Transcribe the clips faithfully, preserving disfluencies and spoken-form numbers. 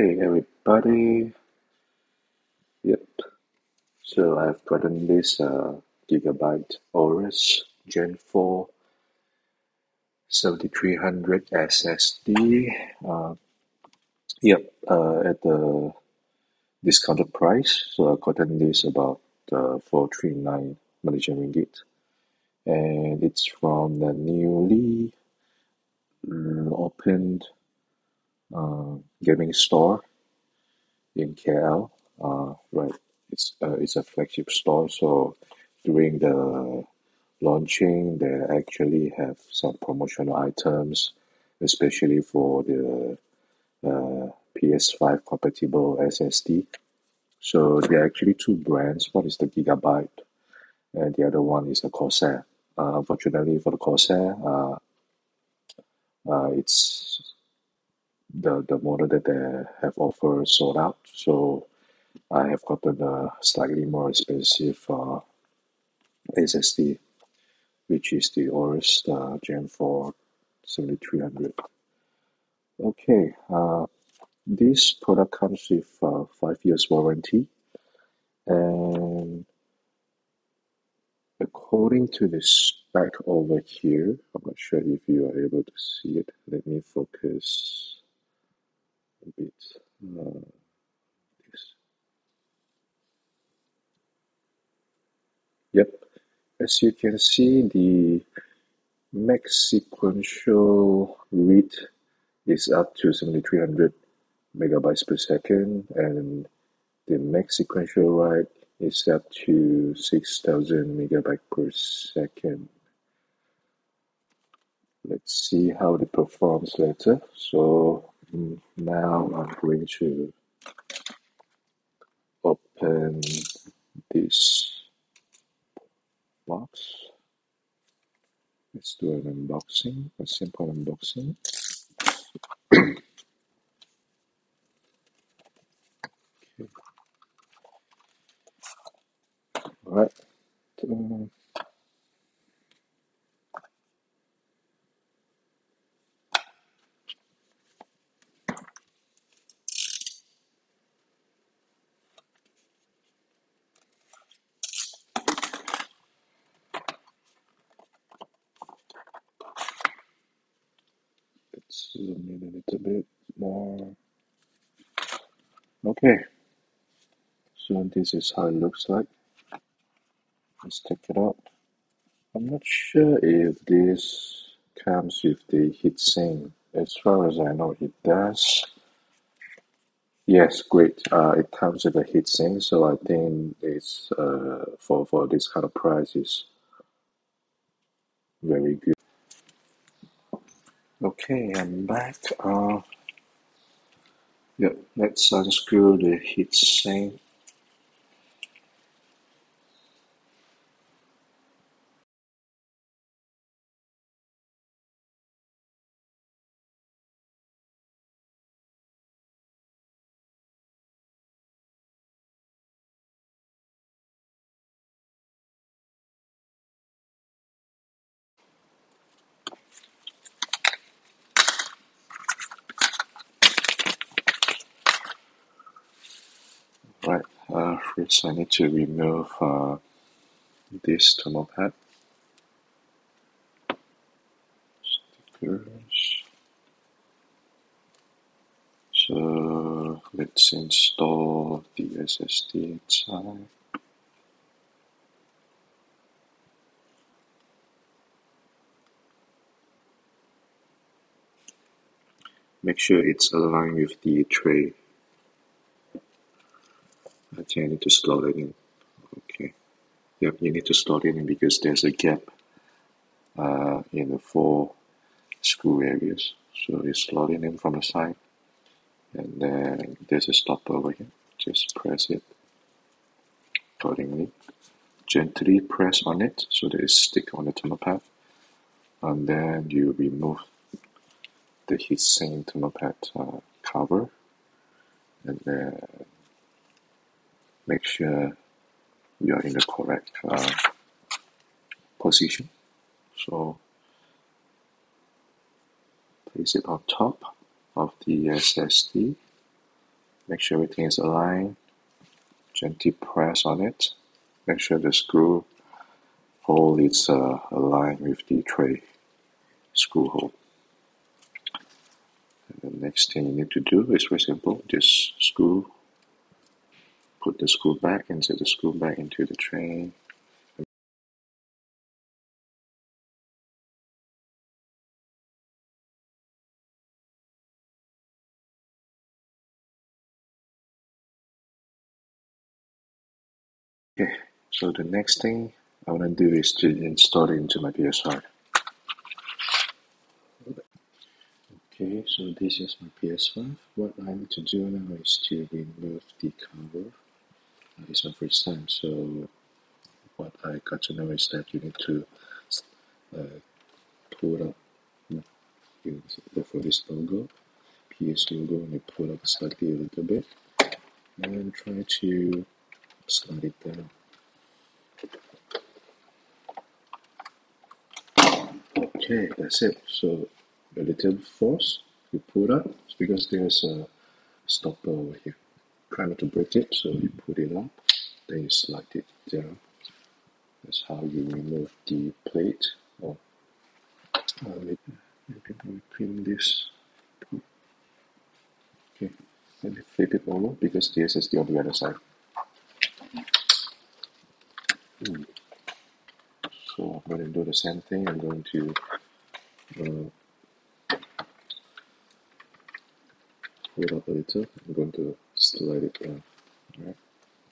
Okay, everybody. Yep. So I've gotten this uh, Gigabyte Aorus Gen four seventy-three hundred S S D. Uh, yep. Uh, at the discounted price. So I've gotten this about uh, four three nine Malaysian ringgit, and it's from the newly mm, opened uh, gaming store in K L. Uh, right, it's uh, it's a flagship store. So during the launching, they actually have some promotional items, especially for the uh, P S five compatible S S D. So there are actually two brands. One is the Gigabyte, and the other one is the Corsair. Uh, unfortunately for the Corsair, uh, uh, it's the the model that they have offered sold out. So I have gotten a slightly more expensive uh, S S D, which is the Aorus uh, Gen four seventy-three hundred. Okay, uh, this product comes with uh, five years warranty, and according to the spec over here, I'm not sure if you are able to see it. Let me focus a bit. Uh, this. Yep, as you can see, the max sequential read is up to seventy-three hundred megabytes per second, and the max sequential write is up to six thousand megabytes per second. Let's see how it performs later. So mm, now I'm going to open this box. Let's do an unboxing, a simple unboxing. Okay. All right. Um, let's zoom in a little bit more. Okay, so this is how it looks like. Let's check it out. I'm not sure if this comes with the heatsink. As far as I know, it does. Yes, great. Uh, it comes with a heatsink, so I think it's uh for for this kind of price is very good. Okay, I'm back. Uh, yeah, let's unscrew the heatsink. Right. Uh, first I need to remove uh this thermal pad stickers. So let's install the S S D inside. Make sure it's aligned with the tray. I think I need to slot it in. Okay. Yep, you need to slot it in because there's a gap uh, in the four screw areas. So you slot it in from the side, and then there's a stopper over here. Just press it accordingly. Gently press on it so that it sticks on the thermal pad, and then you remove the heatsink thermal pad uh, cover, and then make sure you are in the correct uh, position. So place it on top of the S S D, Make sure everything is aligned. Gently press on it. Make sure the screw hole is uh, aligned with the tray screw hole. And the next thing you need to do is very simple. Just screw, put the screw back, insert the screw back into the tray. Okay, so the next thing I want to do is to install it into my P S five. Okay, so this is my P S five. What I need to do now is to remove the cover. Uh, it's my first time, so what I got to know is that you need to uh, pull up, you know, look for this logo, P S logo, and you pull up slightly a little bit, and try to slide it down. Okay, that's it. So a little force, you pull up, because there's a stopper over here. Try not to break it, so you put it up, then you slide it down. That's how you remove the plate. Or uh, maybe, maybe we pin this. Okay, let me flip it over because the S S D on the other side. Mm. So I'm going to do the same thing. I'm going to uh, pull it up a little. I'm going to slide it down. All right.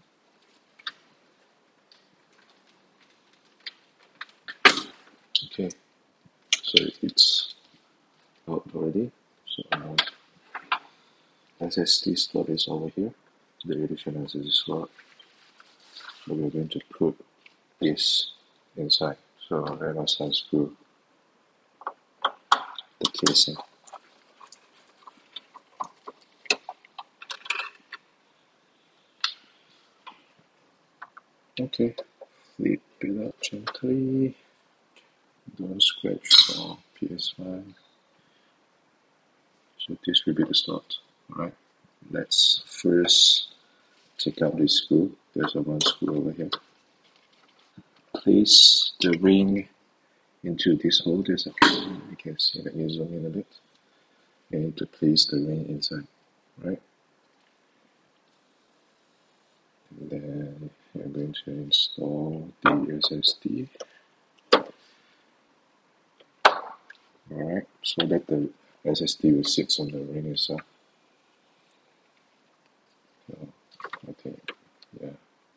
Okay, so it's out already. So um, S S D slot is over here. The additional S S D slot. So we're going to put this inside. So I must unscrew the casing. Okay, flip it up gently. Don't scratch the P S five. So this will be the slot. Alright, let's first take out this screw. There's a one screw over here. Place the ring into this hole. There's a hole. You can see. Let me zoom in a bit. You need to place the ring inside. Right? And then you're going to install the S S D. Alright, so that the S S D will sit on the ring itself. So I think, yeah.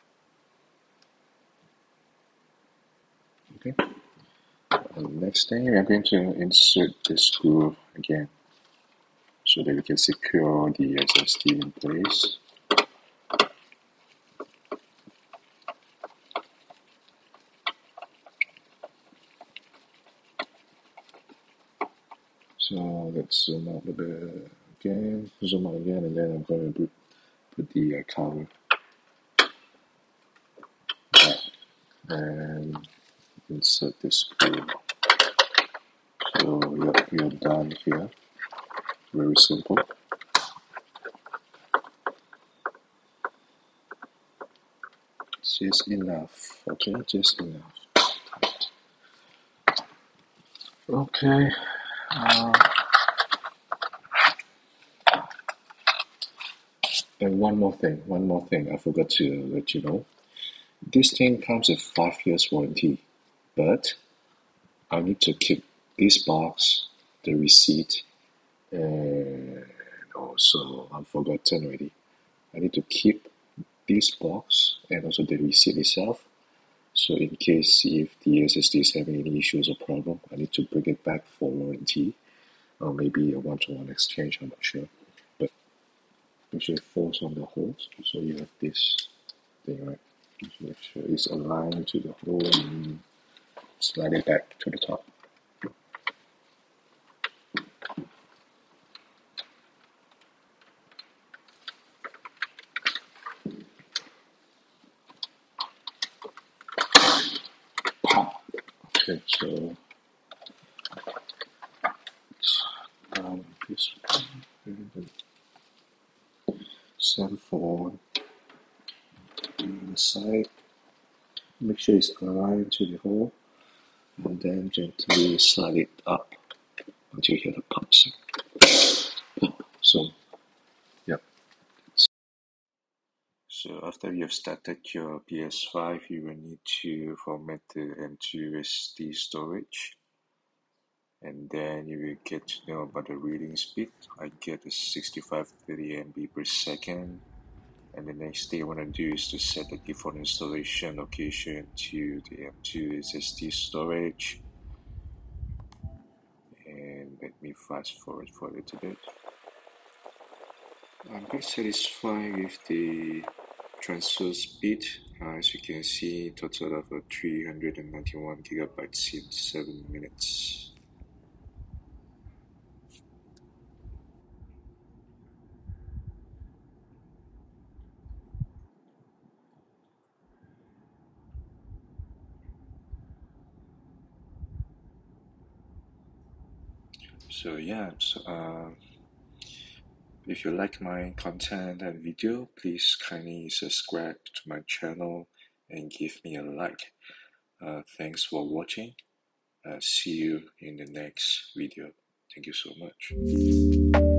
Okay. And next thing, we are going to insert the screw again so that we can secure the S S D in place. So let's zoom out a bit again, zoom out again, and then I'm going to put, put the uh, cover back and insert the screw. So you're, you're done here. Very simple. Just enough, okay, just enough. Okay. Uh, and one more thing, one more thing I forgot to let you know. This thing comes with five years warranty, but I need to keep this box, the receipt, and also I've forgotten already. I need to keep this box and also the receipt itself. So in case if the S S D is having any issues or problem, I need to bring it back for warranty, or maybe a one-to-one exchange. I'm not sure, but make sure it falls on the holes. So you have this thing, right? Make sure it's aligned to the hole and slide it back to the top. Pop. Okay, so down this one. Gen four on the side. Make sure it's aligned to the hole, and then gently slide it up until you hear the pop sound. So, yep. So after you've started your P S five, you will need to format the M two S D storage, and then you will get to know about the reading speed. I get a sixty-five thirty M B per second. And the next thing I want to do is to set the default installation location to the M two S S D storage. And let me fast forward for a little bit. I'm quite satisfied with the transfer speed. Uh, as you can see, total of uh, three hundred ninety-one gigabytes in seven minutes. So yeah, so, uh, if you like my content and video, please kindly subscribe to my channel and give me a like. Uh, thanks for watching. Uh, see you in the next video. Thank you so much.